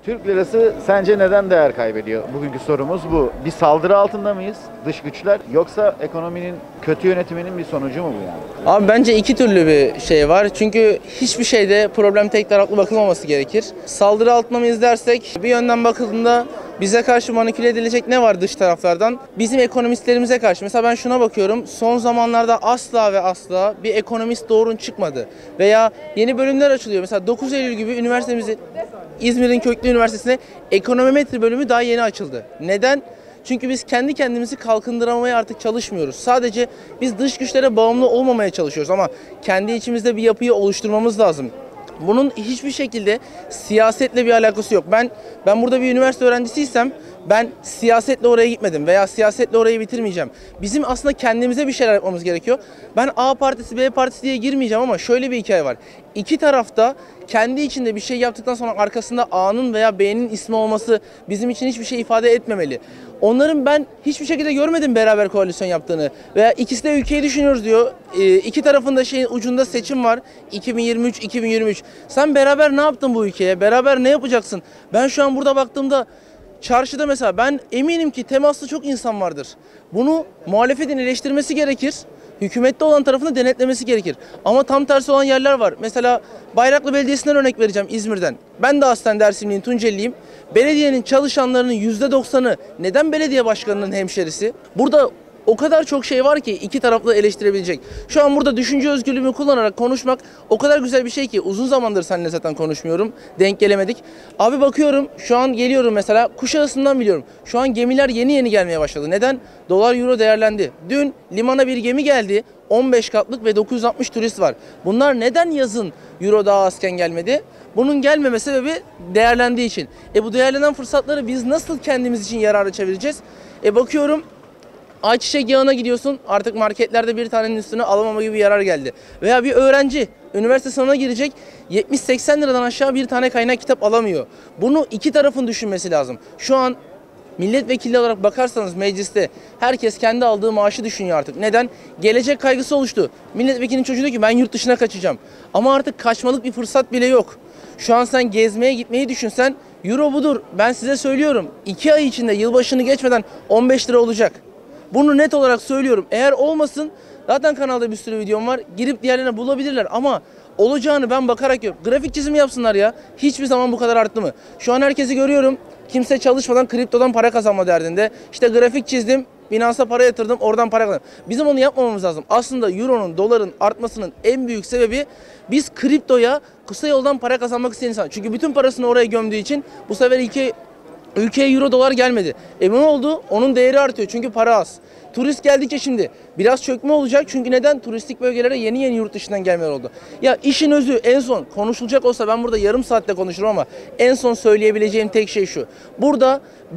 Türk lirası sence neden değer kaybediyor? Bugünkü sorumuz bu. Bir saldırı altında mıyız dış güçler yoksa ekonominin kötü yönetiminin bir sonucu mu bu yani? Abi bence iki türlü bir şey var. Çünkü hiçbir şeyde problem tek taraflı bakılmaması gerekir. Saldırı altında mıyız dersek bir yönden bakıldığında bize karşı manipüle edilecek ne var dış taraflardan? Bizim ekonomistlerimize karşı. Mesela ben şuna bakıyorum. Son zamanlarda asla ve asla bir ekonomist doğrun çıkmadı. Veya yeni bölümler açılıyor. Mesela 9 Eylül gibi üniversitemizin İzmir'in Köklü Üniversitesi'ne ekonometri bölümü daha yeni açıldı. Neden? Çünkü biz kendi kendimizi kalkındıramaya artık çalışmıyoruz. Sadece biz dış güçlere bağımlı olmamaya çalışıyoruz ama kendi içimizde bir yapıyı oluşturmamız lazım. Bunun hiçbir şekilde siyasetle bir alakası yok. Ben burada bir üniversite öğrencisiysem ben siyasetle oraya gitmedim veya siyasetle orayı bitirmeyeceğim. Bizim aslında kendimize bir şeyler yapmamız gerekiyor. Ben A partisi, B partisi diye girmeyeceğim ama şöyle bir hikaye var. İki tarafta kendi içinde bir şey yaptıktan sonra arkasında A'nın veya B'nin ismi olması bizim için hiçbir şey ifade etmemeli. Onların ben hiçbir şekilde görmedim beraber koalisyon yaptığını. Veya ikisi de ülkeyi düşünüyoruz diyor. İki tarafında şeyin ucunda seçim var. 2023-2023. Sen beraber ne yaptın bu ülkeye? Beraber ne yapacaksın? Ben şu an burada baktığımda çarşıda mesela ben eminim ki temaslı çok insan vardır. Bunu muhalefetin eleştirmesi gerekir. Hükümette olan tarafını denetlemesi gerekir. Ama tam tersi olan yerler var. Mesela Bayraklı Belediyesi'nden örnek vereceğim, İzmir'den. Ben de aslen Dersimliyim, Tunceliyim. Belediyenin çalışanlarının %90'ı neden belediye başkanının hemşerisi? Burada o kadar çok şey var ki iki taraflı eleştirebilecek. Şu an burada düşünce özgürlüğümü kullanarak konuşmak o kadar güzel bir şey ki uzun zamandır seninle zaten konuşmuyorum. Denk gelemedik. Abi bakıyorum şu an geliyorum mesela Kuşadası'ndan biliyorum. Şu an gemiler yeni gelmeye başladı. Neden? Dolar euro değerlendi. Dün limana bir gemi geldi. 15 katlık ve 960 turist var. Bunlar neden yazın euro daha azken gelmedi? Bunun gelmeme sebebi değerlendiği için. Bu değerlenen fırsatları biz nasıl kendimiz için yararlı çevireceğiz? Bakıyorum ayçiçek yağına gidiyorsun, artık marketlerde bir tanenin üstüne alamama gibi bir yarar geldi. Veya bir öğrenci üniversite sınavına girecek, 70-80 liradan aşağı bir tane kaynak kitap alamıyor. Bunu iki tarafın düşünmesi lazım. Şu an milletvekili olarak bakarsanız mecliste herkes kendi aldığı maaşı düşünüyor artık. Neden? Gelecek kaygısı oluştu. Milletvekilinin çocuğu diyor ki ben yurt dışına kaçacağım. Ama artık kaçmalık bir fırsat bile yok. Şu an sen gezmeye gitmeyi düşünsen euro budur. Ben size söylüyorum 2 ay içinde yılbaşını geçmeden 15 lira olacak. Bunu net olarak söylüyorum. Eğer olmasın zaten kanalda bir sürü videom var. Girip diğerlerine bulabilirler ama olacağını ben bakarak yok. Grafik çizimi yapsınlar ya. Hiçbir zaman bu kadar arttı mı? Şu an herkesi görüyorum. Kimse çalışmadan kriptodan para kazanma derdinde. İşte grafik çizdim, Binance'a para yatırdım, oradan para kazandım. Bizim onu yapmamamız lazım. Aslında euronun, doların artmasının en büyük sebebi biz kriptoya kısa yoldan para kazanmak isteyen insan. Çünkü bütün parasını oraya gömdüğü için bu sefer ülkeye euro dolar gelmedi. Ne oldu? Onun değeri artıyor çünkü para az. Turist geldikçe şimdi biraz çökme olacak çünkü neden? Turistik bölgelere yeni yurt dışından gelmeler oldu. Ya işin özü en son konuşulacak olsa ben burada yarım saatte konuşurum ama en son söyleyebileceğim tek şey şu. Burada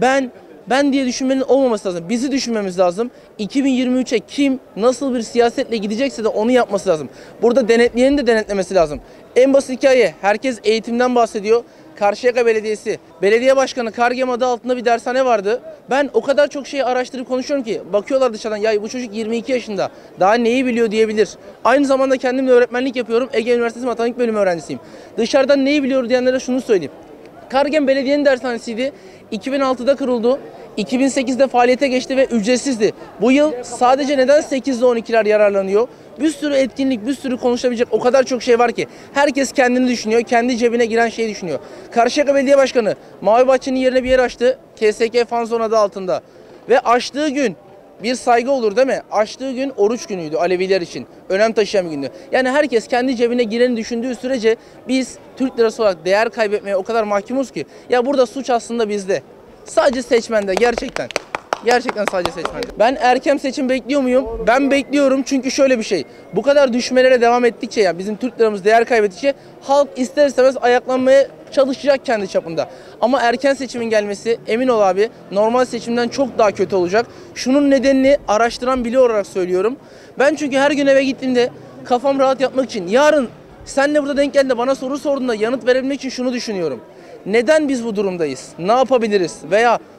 ben diye düşünmenin olmaması lazım. Bizi düşünmemiz lazım. 2023'e kim nasıl bir siyasetle gidecekse de onu yapması lazım. Burada denetleyenin de denetlemesi lazım. En basit hikaye herkes eğitimden bahsediyor. Karşıyaka Belediyesi, belediye başkanı Kargem adı altında bir dershane vardı. Ben o kadar çok şeyi araştırıp konuşuyorum ki bakıyorlar dışarıdan ya bu çocuk 22 yaşında daha neyi biliyor diyebilir. Aynı zamanda kendim de öğretmenlik yapıyorum. Ege Üniversitesi Matematik Bölümü öğrencisiyim. Dışarıdan neyi biliyor diyenlere şunu söyleyeyim. Kargem Belediye'nin dershanesiydi. 2006'da kuruldu. 2008'de faaliyete geçti ve ücretsizdi. Bu yıl sadece neden 8'de 12'ler yararlanıyor? Bir sürü etkinlik, bir sürü konuşabilecek o kadar çok şey var ki. Herkes kendini düşünüyor, kendi cebine giren şeyi düşünüyor. Karşıyaka Belediye Başkanı Mavi Bahçe'nin yerine bir yer açtı. KSK Fanzone adı altında. Ve açtığı gün bir saygı olur değil mi? Açtığı gün oruç günüydü Aleviler için. Önem taşıyan bir gündü. Yani herkes kendi cebine gireni düşündüğü sürece biz Türk lirası olarak değer kaybetmeye o kadar mahkumuz ki. Ya burada suç aslında bizde. Sadece seçmende gerçekten. Gerçekten sadece seçmende. Ben erken seçim bekliyor muyum? Ben bekliyorum çünkü şöyle bir şey. Bu kadar düşmelere devam ettikçe yani bizim Türk liramız değer kaybettikçe halk ister istemez ayaklanmaya çalışacak kendi çapında. Ama erken seçimin gelmesi emin ol abi normal seçimden çok daha kötü olacak. Şunun nedenini araştıran biri olarak söylüyorum. Ben çünkü her gün eve gittiğimde kafam rahat yapmak için yarın senle burada denk geldiğinde bana soru sorduğunda yanıt verebilmek için şunu düşünüyorum. Neden biz bu durumdayız? Ne yapabiliriz? Veya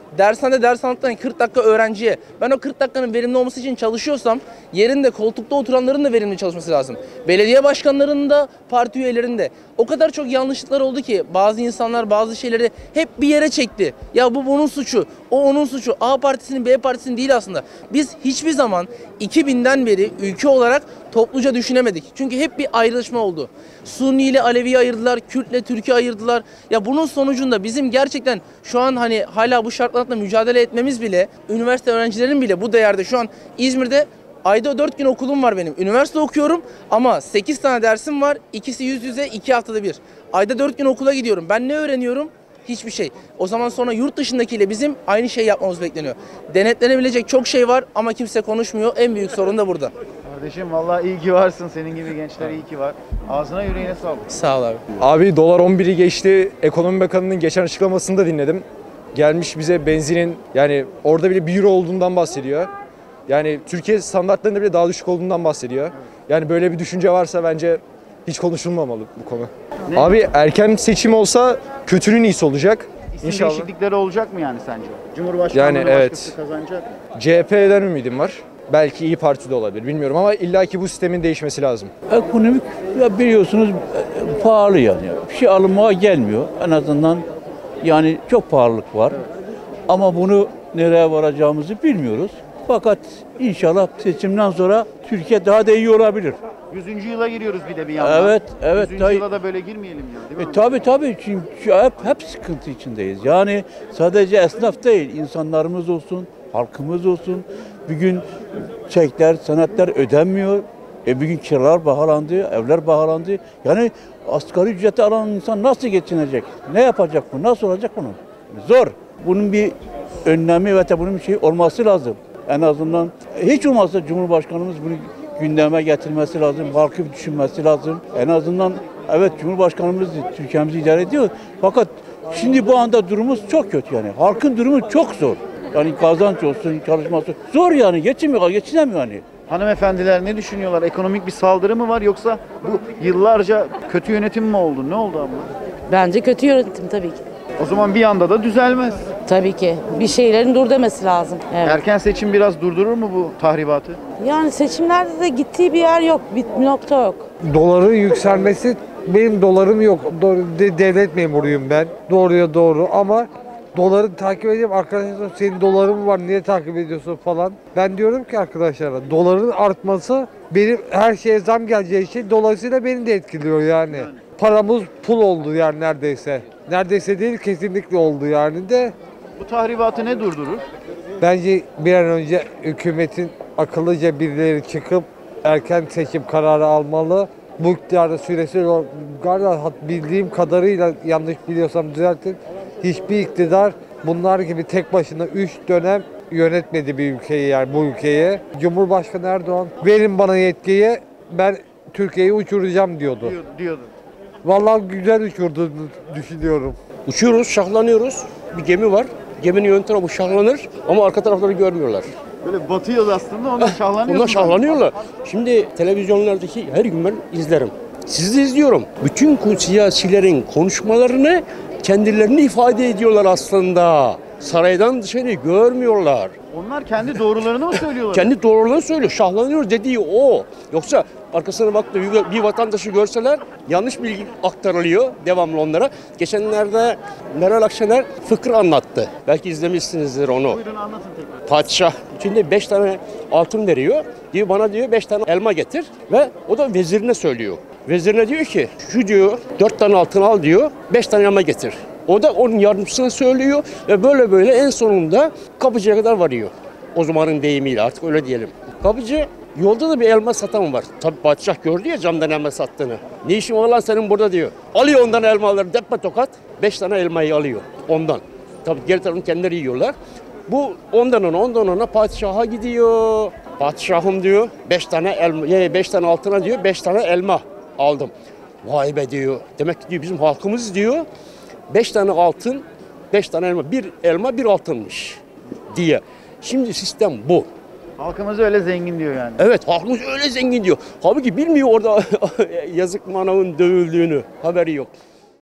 dershanede ders anlatan 40 dakika öğrenciye ben o 40 dakikanın verimli olması için çalışıyorsam yerinde koltukta oturanların da verimli çalışması lazım. Belediye başkanlarının da parti üyelerinin de. O kadar çok yanlışlıklar oldu ki bazı insanlar bazı şeyleri hep bir yere çekti. Ya bu bunun suçu, o onun suçu. A partisinin B partisinin değil aslında. Biz hiçbir zaman 2000'den beri ülke olarak topluca düşünemedik. Çünkü hep bir ayrışma oldu. Sunni ile Alevi'yi ayırdılar, Kürt ile Türk'ü ayırdılar. Ya bunun sonucunda bizim gerçekten şu an hani hala bu şartlarda mücadele etmemiz bile, üniversite öğrencilerinin bile bu değerde şu an İzmir'de ayda 4 gün okulum var benim. Üniversite okuyorum ama 8 tane dersim var. İkisi yüz yüze, 2 haftada bir. Ayda 4 gün okula gidiyorum. Ben ne öğreniyorum? Hiçbir şey. O zaman sonra yurt dışındakiyle bizim aynı şey yapmamız bekleniyor. Denetlenebilecek çok şey var ama kimse konuşmuyor. En büyük sorun da burada. Kardeşim vallahi iyi ki varsın. Senin gibi gençler iyi ki var. Ağzına yüreğine sağlık. Sağ ol abi. Abi dolar 11'i geçti. Ekonomi Bakanı'nın geçen açıklamasını da dinledim. Gelmiş bize benzinin yani orada bile 1 euro olduğundan bahsediyor. Yani Türkiye standartlarında bile daha düşük olduğundan bahsediyor. Yani böyle bir düşünce varsa bence hiç konuşulmamalı bu konu. Ne? Abi erken seçim olsa kötünün iyisi olacak. İsim İnşallah. değişiklikleri olacak mı yani sence? Cumhurbaşkanlığı Yani evet. başkası kazanacak mı? CHP'den ümidim var. Belki İyi Parti de olabilir bilmiyorum ama illaki bu sistemin değişmesi lazım. Ekonomik ya biliyorsunuz pahalı yani. Bir şey alınmaya gelmiyor. En azından yani çok pahalılık var. Ama bunu nereye varacağımızı bilmiyoruz. Fakat inşallah seçimden sonra Türkiye daha da iyi olabilir. 100. yıla giriyoruz bir de bir yandan. Evet. 100. yıla da böyle girmeyelim ya, değil mi? Tabii çünkü hep sıkıntı içindeyiz. Yani sadece esnaf değil, insanlarımız olsun, halkımız olsun. Bir gün çekler, senetler ödenmiyor. Bir gün kiralar pahalandı, evler pahalandı. Yani asgari ücreti alan insan nasıl geçinecek? Ne yapacak bu? Nasıl olacak bunun? Zor. Bunun bir önlemi ve bunun bir şey olması lazım. En azından hiç olmazsa Cumhurbaşkanımız bunu gündeme getirmesi lazım. Halkı düşünmesi lazım. En azından evet Cumhurbaşkanımız Türkiye'mizi idare ediyor. Fakat şimdi bu anda durumumuz çok kötü yani. Halkın durumu çok zor. Yani kazanç olsun, çalışması zor yani. Geçinemiyor yani. Hanımefendiler ne düşünüyorlar? Ekonomik bir saldırı mı var yoksa bu yıllarca kötü yönetim mi oldu? Ne oldu abla? Bence kötü yönetim tabii ki. O zaman bir anda da düzelmez. Tabii ki. Bir şeylerin dur demesi lazım. Evet. Erken seçim biraz durdurur mu bu tahribatı? Yani seçimlerde de gittiği bir yer yok, bir nokta yok. Doların yükselmesi, benim dolarım yok. Devlet memuruyum ben. Doğruya doğru ama doları takip edeyim. Arkadaşlar senin doların var niye takip ediyorsun falan. Ben diyorum ki arkadaşlara doların artması benim her şeye zam geleceği için dolayısıyla beni de etkiliyor yani. Paramız pul oldu yani neredeyse. Neredeyse değil kesinlikle oldu yani de. Bu tahribatı ne durdurur? Bence bir an önce hükümetin akıllıca birileri çıkıp erken seçim kararı almalı. Bu iktidarda süresi galiba bildiğim kadarıyla yanlış biliyorsam düzeltin. Hiçbir iktidar bunlar gibi tek başına 3 dönem yönetmedi bir ülkeyi yani bu ülkeyi. Cumhurbaşkanı Erdoğan verin bana yetkiyi ben Türkiye'yi uçuracağım diyordu. Diyordu. Vallahi güzel uçurduğunu düşünüyorum. Uçuyoruz, şahlanıyoruz. Bir gemi var. Geminin ön tarafı şahlanır ama arka tarafları görmüyorlar. Böyle batıyoruz aslında onlar şahlanıyor. Onlar şahlanıyorlar. Şimdi televizyonlardaki her gün ben izlerim. Sizi de izliyorum. Bütün siyasilerin konuşmalarını kendilerini ifade ediyorlar aslında. Saraydan dışarı görmüyorlar. Onlar kendi doğrularını mı söylüyorlar? Kendi doğrularını söylüyor. Şahlanıyor dediği o. Yoksa arkasına baktı bir vatandaşı görseler yanlış bilgi aktarılıyor devamlı onlara. Geçenlerde Meral Akşener fıkra anlattı. Belki izlemişsinizdir onu. Buyurun anlatın tekrar. Padişah içinde 5 tane altın veriyor. Diyor bana diyor 5 tane elma getir ve o da vezirine söylüyor. Vezirine diyor ki şu diyor 4 tane altın al diyor 5 tane elma getir. O da onun yardımcısına söylüyor ve böyle en sonunda kapıcıya kadar varıyor. O zamanın deyimiyle artık öyle diyelim. Kapıcı yolda da bir elma satan var. Tabii padişah gördü ya camdan elma sattığını. Ne işin var lan senin burada diyor. Alıyor ondan elmaları depme tokat. 5 tane elmayı alıyor ondan. Tabii geri tarafını kendileri yiyorlar. Bu ondan ona padişaha gidiyor. Padişahım diyor 5 tane elma, 5 tane altına diyor 5 tane elma aldım. Vay be diyor. Demek ki diyor bizim halkımız diyor 5 tane altın, 5 tane elma. Bir elma bir altınmış diye. Şimdi sistem bu. Halkımız öyle zengin diyor yani. Evet halkımız öyle zengin diyor. Halbuki bilmiyor orada yazık manavın dövüldüğünü. Haberi yok.